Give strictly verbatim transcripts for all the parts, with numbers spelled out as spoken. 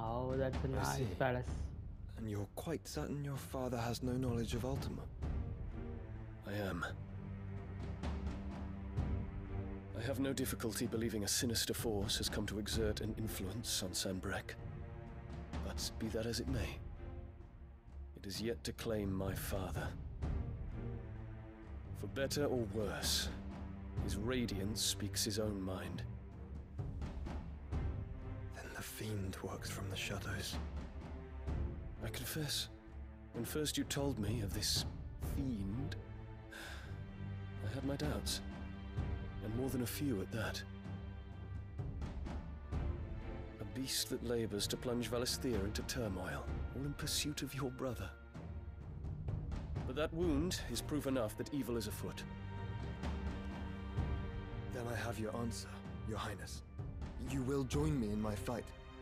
Wow, that's a I nice see. palace. And you're quite certain your father has no knowledge of Ultima? I am. I have no difficulty believing a sinister force has come to exert an influence on SANBREQUE. But be that as it may, it is yet to claim my father. For better or worse, his radiance speaks his own mind. Then the fiend works from the shadows. I confess, when first you told me of this fiend, I had my doubts, and more than a few at that. A beast that labors to plunge Valisthea into turmoil, all in pursuit of your brother. But that wound is proof enough that evil is afoot. Then I have your answer, Your Highness. You will join me in my fight.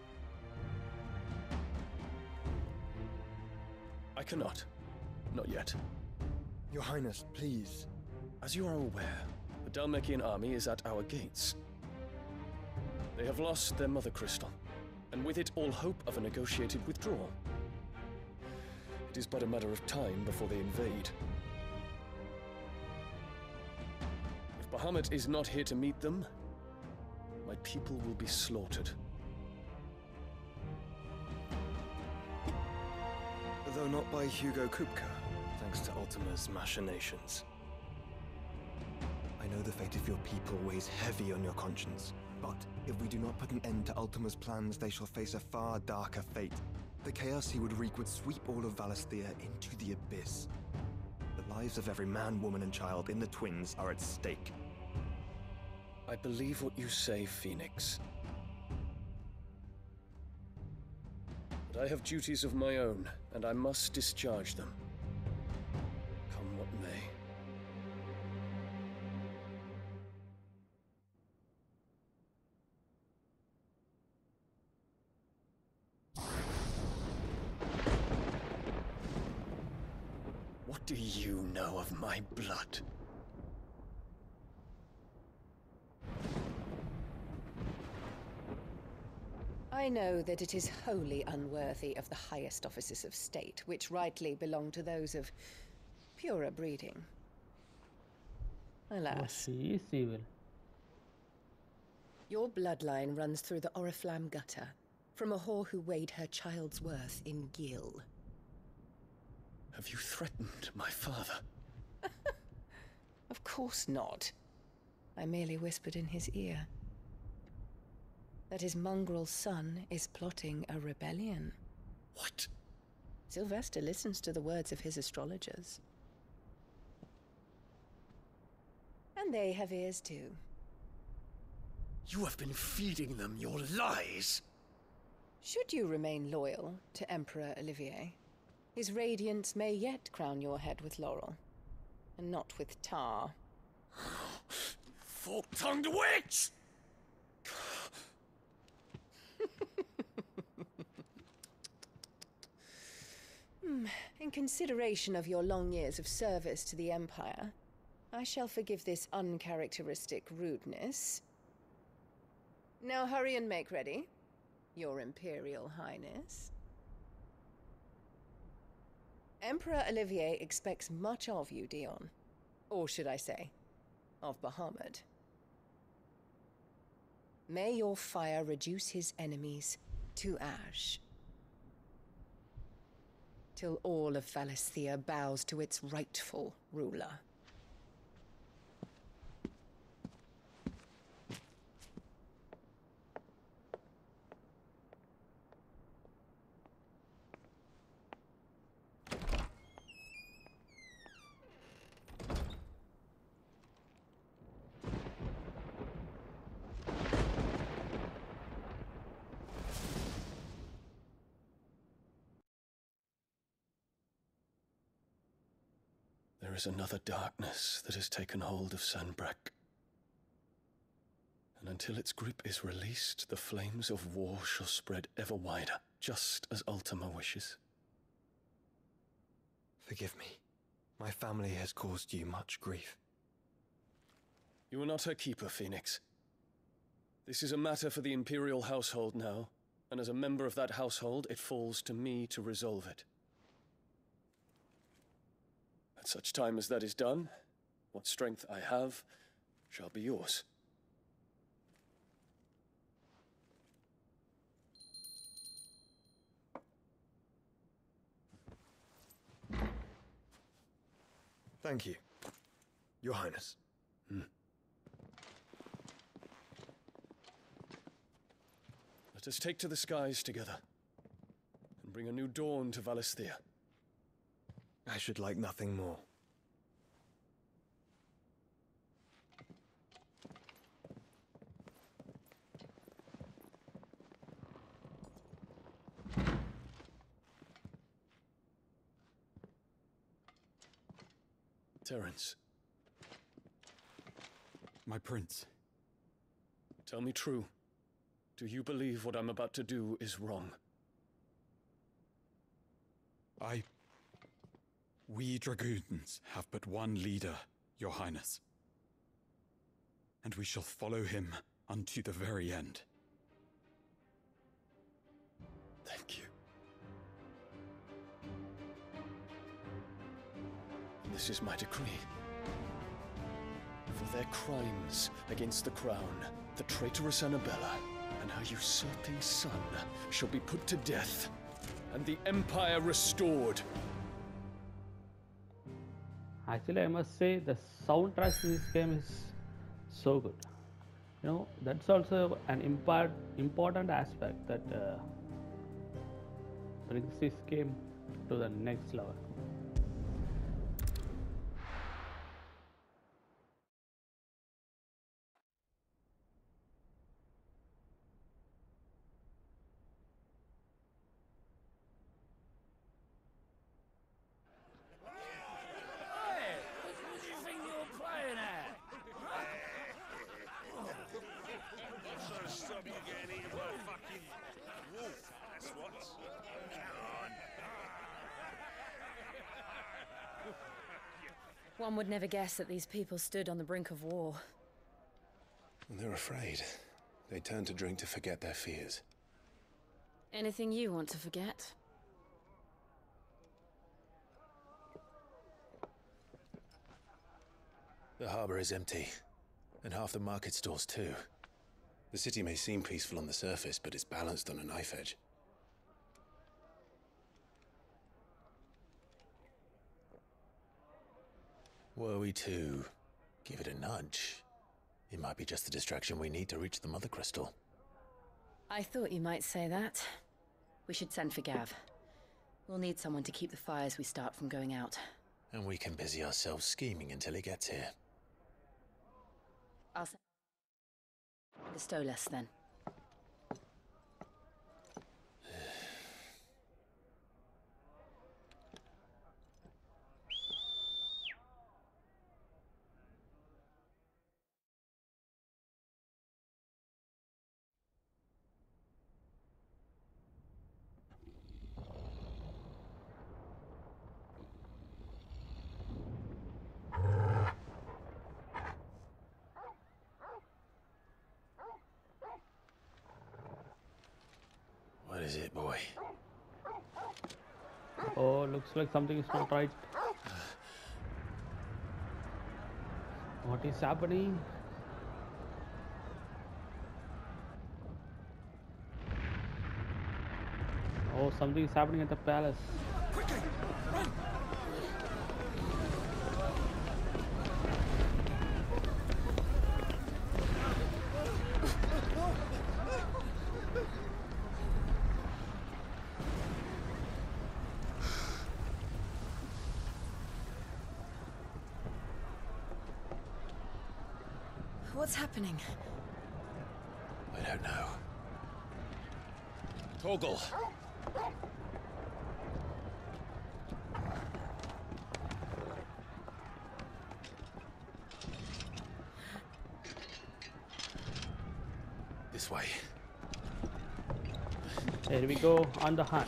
I cannot. Not yet. Your Highness, please. As you are aware, the Dhalmekian army is at our gates. They have lost their Mothercrystal, and with it all hope of a negotiated withdrawal. It is but a matter of time before they invade. If Bahamut is not here to meet them, my people will be slaughtered. Though not by Hugo Kupka, thanks to Ultima's machinations. I know the fate of your people weighs heavy on your conscience, but if we do not put an end to Ultima's plans, they shall face a far darker fate. The chaos he would wreak would sweep all of Valisthea into the abyss. The lives of every man, woman, and child in the Twins are at stake. I believe what you say, Phoenix. But I have duties of my own, and I must discharge them. Come what may. What do you know of my blood? I know that it is wholly unworthy of the highest offices of state, which rightly belong to those of purer breeding. Oh, Alas, she is evil. your bloodline runs through the Oriflamme gutter, from a whore who weighed her child's worth in gil. Have you threatened my father? Of course not. I merely whispered in his ear that his mongrel son is plotting a rebellion. What? Sylvester listens to the words of his astrologers. And they have ears too. You have been feeding them your lies! Should you remain loyal to Emperor Olivier, his radiance may yet crown your head with laurel, and not with tar. Fork-tongued witch! In consideration of your long years of service to the Empire, I shall forgive this uncharacteristic rudeness. Now hurry and make ready, Your Imperial Highness. Emperor Olivier expects much of you, Dion. Or should I say, of Bahamut. May your fire reduce his enemies to ash, till all of Valisthea bows to its rightful ruler. There is another darkness that has taken hold of SANBREQUE. And until its grip is released, the flames of war shall spread ever wider, just as Ultima wishes. Forgive me. My family has caused you much grief. You are not her keeper, Phoenix. This is a matter for the Imperial household now, and as a member of that household, it falls to me to resolve it. At such time as that is done, what strength I have shall be yours. Thank you, Your Highness. Hmm. Let us take to the skies together, and bring a new dawn to Valisthea. I should like nothing more. Terence, My prince. tell me true. Do you believe what I'm about to do is wrong? I... We dragoons have but one leader, Your Highness. And we shall follow him unto the very end. Thank you. This is my decree. For their crimes against the crown, the traitorous Annabella and her usurping son shall be put to death, and the Empire restored. Actually, I must say the soundtrack in this game is so good. You know, that's also an impart, important aspect that uh, brings this game to the next level. One would never guess that these people stood on the brink of war. And they're afraid. They turn to drink to forget their fears. Anything you want to forget? The harbor is empty, and half the market stalls too. The city may seem peaceful on the surface, but it's balanced on a knife edge. Were we to give it a nudge, it might be just the distraction we need to reach the Mothercrystal. I thought you might say that. We should send for Gav. We'll need someone to keep the fires we start from going out. And we can busy ourselves scheming until he gets here. I'll send bestow less then. What is it, boy? Oh, looks like something is not right. What is happening? Oh, something is happening at the palace. Quickly, run! What's happening? I don't know. Torgal! This way. Here we go on the hunt.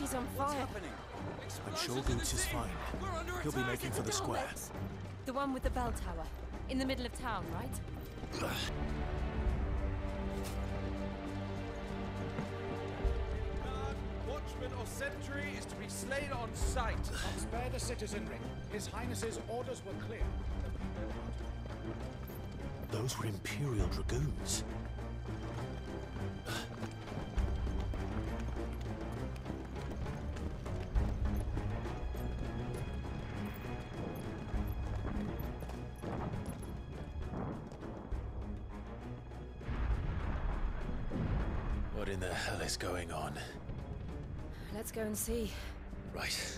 city's on fire. I'm sure Goots is fine. He'll be making for the square. The one with the bell tower. In the middle of town, right? Watchman or sentry is to be slain on sight. Spare the citizenry. His Highness's orders were clear. Those were Imperial Dragoons. What in the hell is going on? Let's go and see. Right.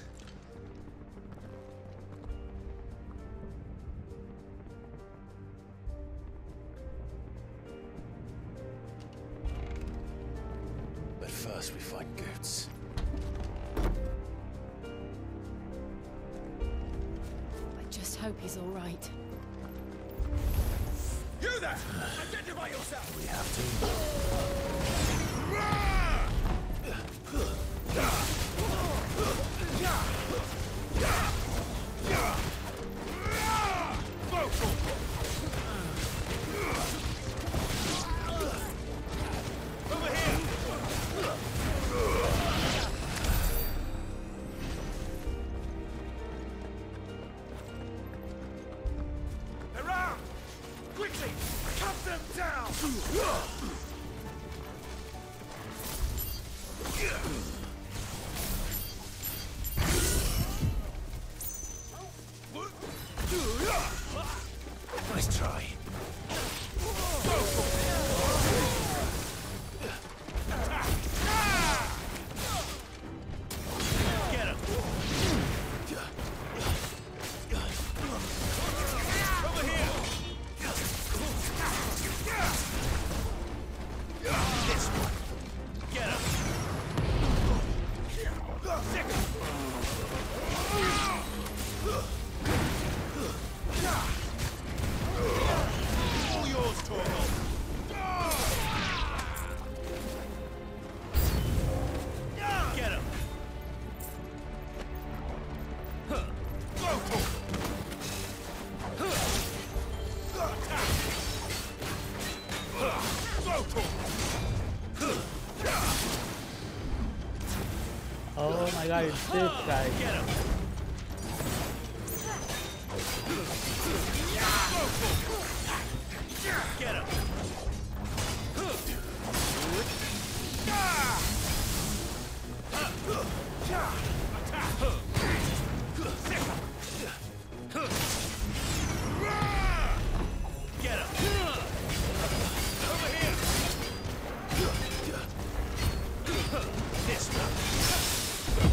But first we find Goots. I just hope he's all right. You there! Identify yourself! We have to. Over here! They're armed! Quickly! Cut them down! Nice try. Get him! Over here! This one! Get him! Sick! All yours, Torvald! Get him! Oh my god, it's this guy. Get him! Get him! Get him! Over here! This one!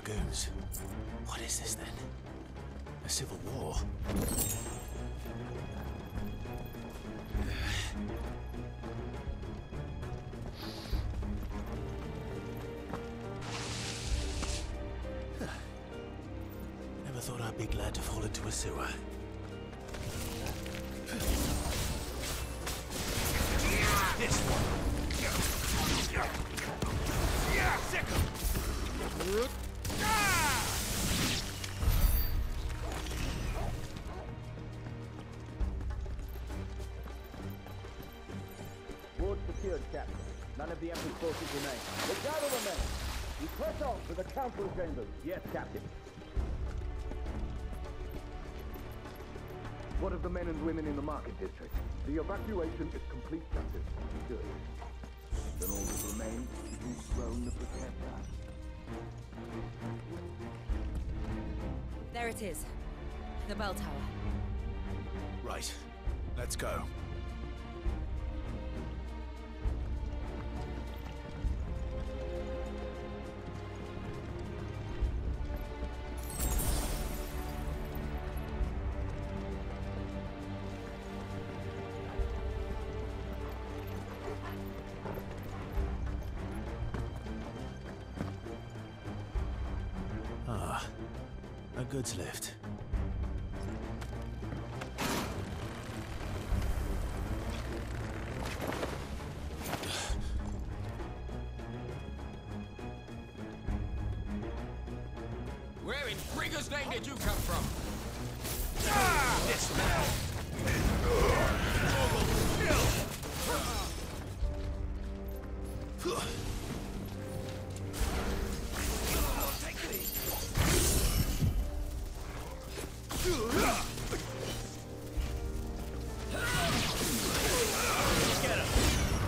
dragoons. What is this then? A civil war? Never thought I'd be glad to fall into a sewer. This one. Yeah, sick him. Ward secured, Captain. None of the Emperor's forces remain. But gather the men. We press on to the council chambers. Yes, Captain. What of the men and women in the market district? The evacuation is complete, Captain. Good. Then all that remains is to throne the Protector. There it is. The bell tower. Right. Let's go. Ah, a goods lift. Where in Brigger's name did you come from? Ah! This man! Take these! Get him!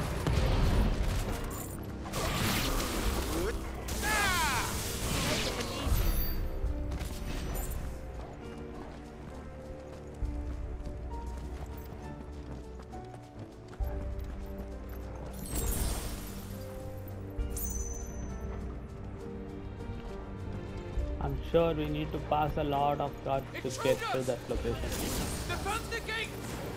I'm sure we need to pass a lot of guards to get to that location. Defend the gate!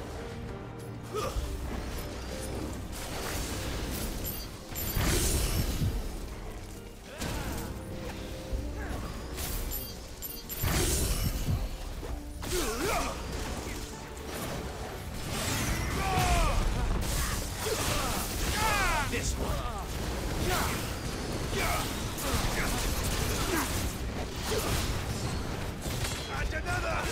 This one! And another!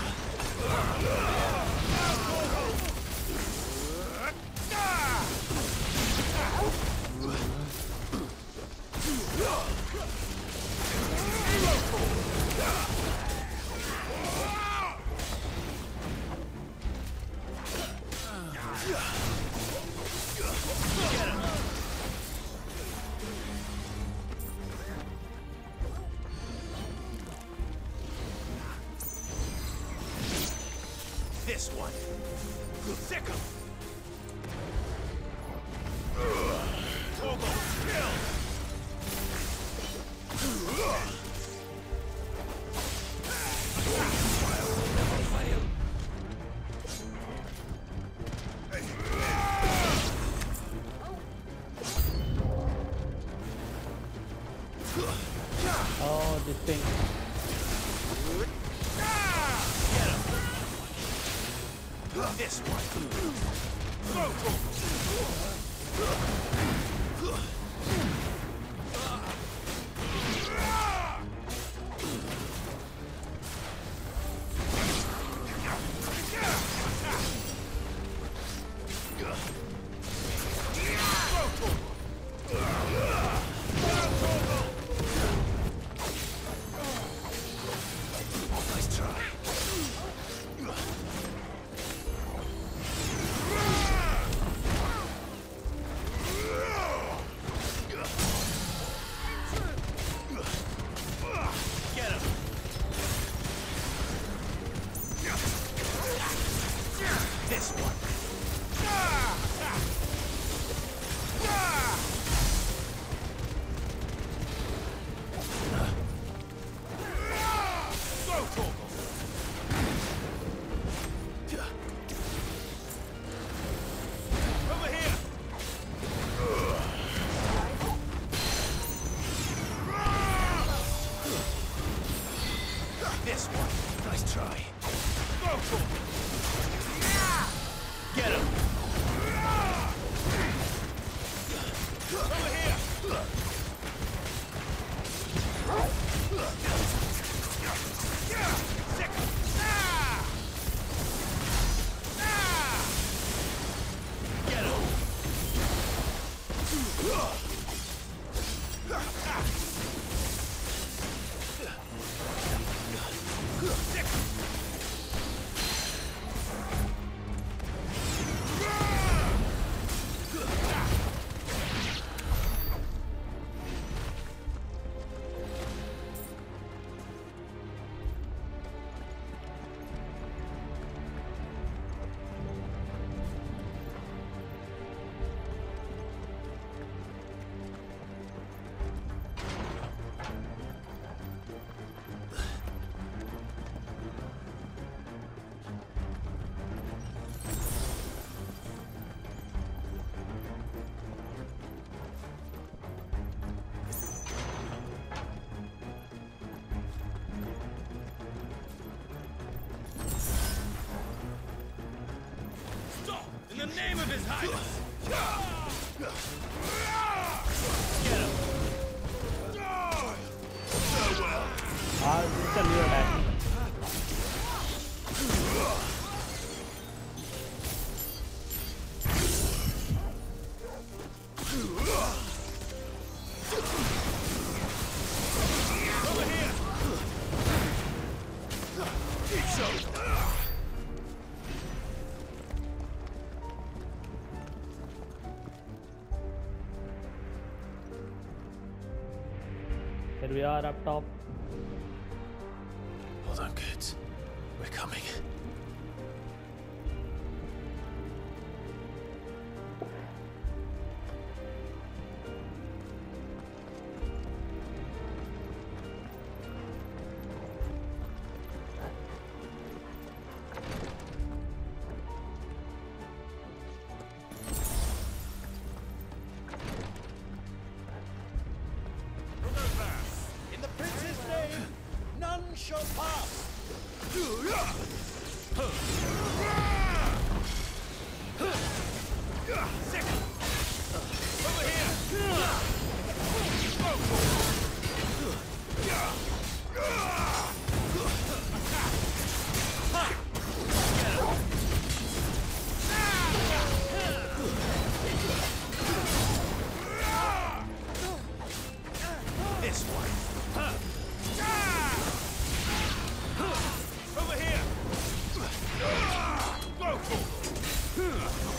This one. Sick him. Togo, kill. Oh, this thing. This one. Go, go. Nice try. name of His Highness! Ah, this is a new attack. Here we are up top. Hold on, kids. We're coming. In the prince's name, none shall pass. Over here! This one. Over here! Go for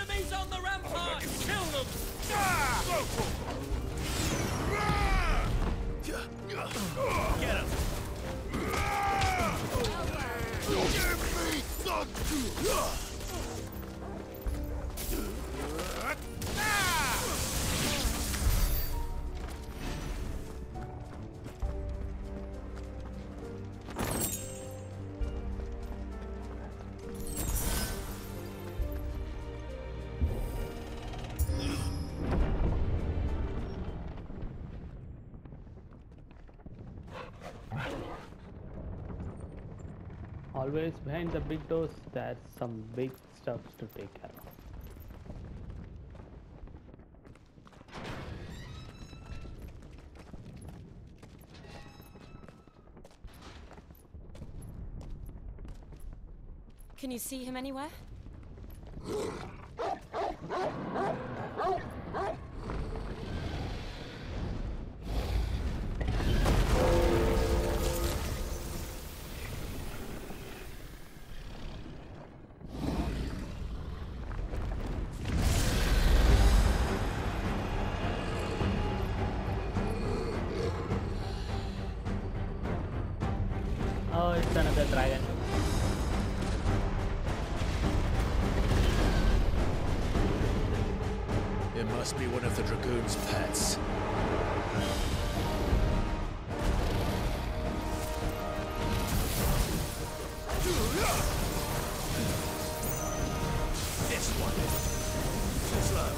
Enemies on the rampart! Kill them! Get him! Give me thunder! Always behind the big doors, there's some big stuff to take care of. Can you see him anywhere? Oh, it's another dragon. It must be one of the Dragoon's pets. This one. Too slow.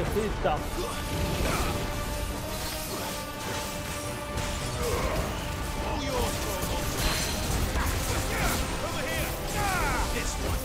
He's tough. All yours, Corvo. Over here. This one.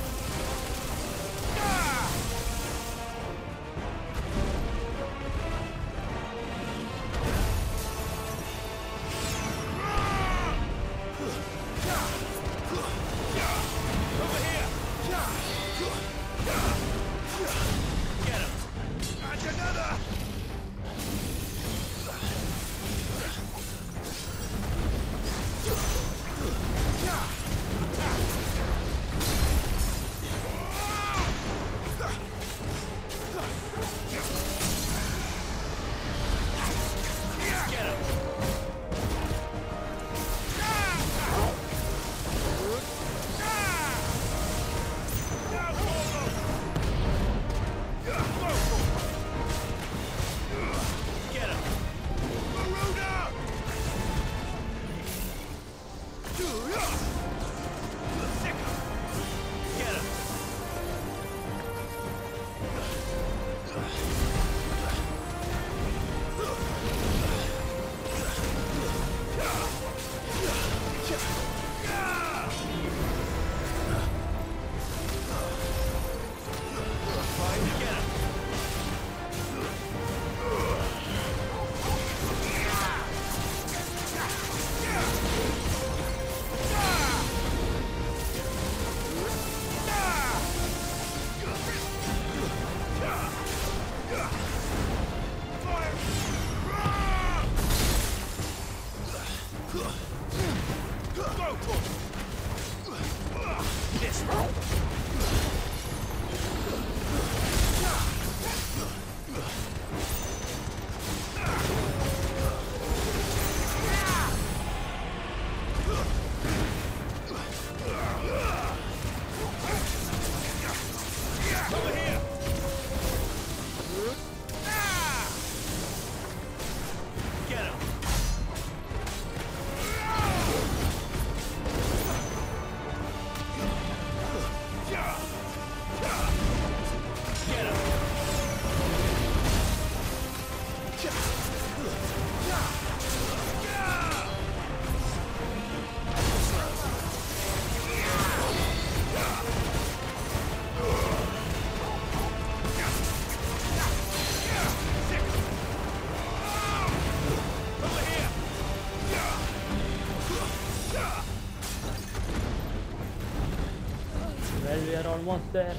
We are almost there.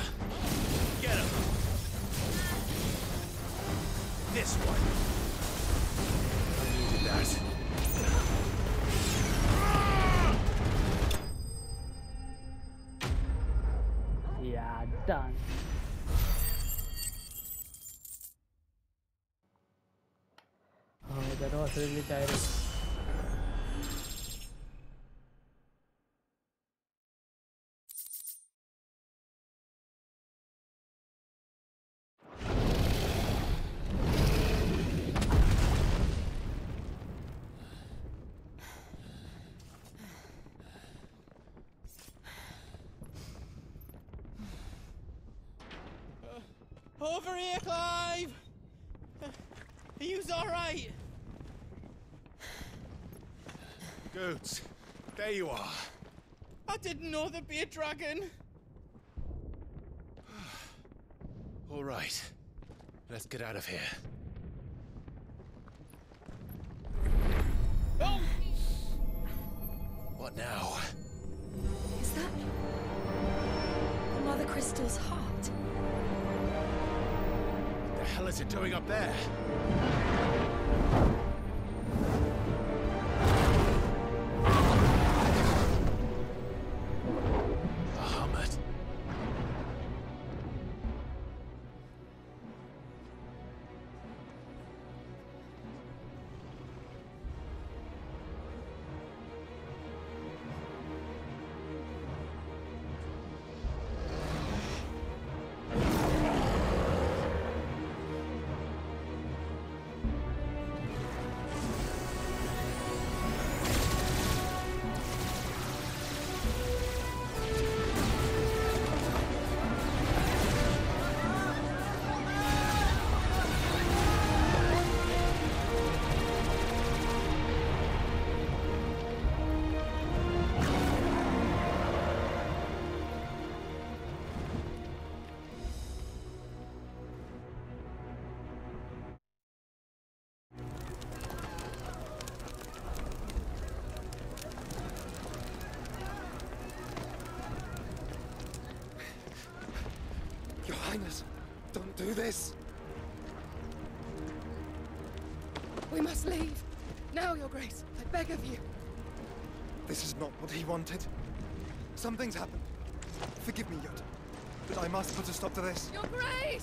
Get him. This one. I needed that. Yeah, done. Oh, that was really tiring. Over here, Clive! Are you alright? Goods, there you are. I didn't know there'd be a dragon. All right, let's get out of here. Oh! What now? Is that the Mothercrystals' heart? What the hell is it doing up there? A hummet. Highness, don't do this! We must leave. Now, Your Grace, I beg of you. This is not what he wanted. Something's happened. Forgive me, Yod, but I must put a stop to this. Your Grace!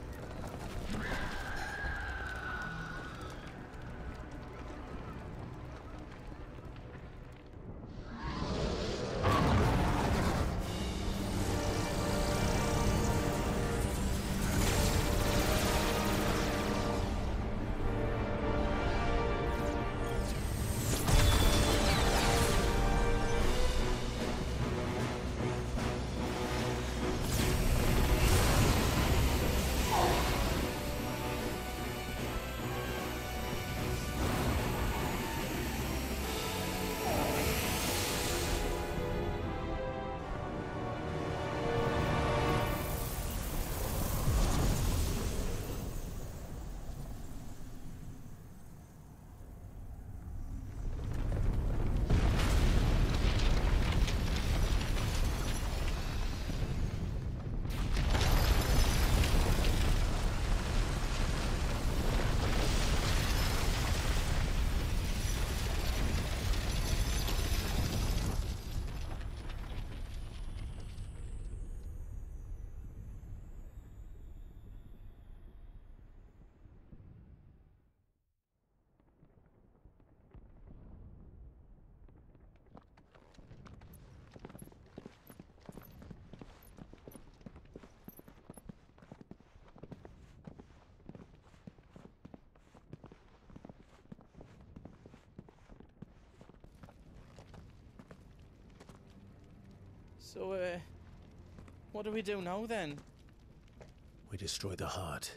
So, uh, what do we do now then? We destroy the heart.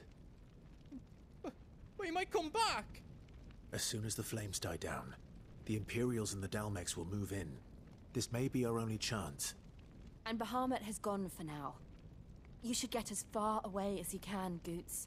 But he might come back! As soon as the flames die down, the Imperials and the Dalmex will move in. This may be our only chance. And Bahamut has gone for now. You should get as far away as you can, Goots.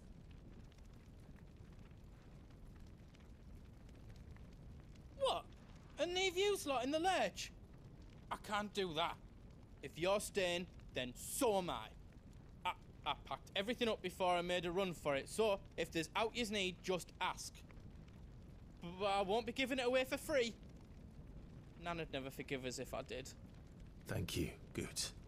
What? And leave you lot in the lurch? I can't do that. If you're staying, then so am I. I. I packed everything up before I made a run for it, so if there's out yous need, just ask. But I won't be giving it away for free. Nana'd never forgive us if I did. Thank you, Goots.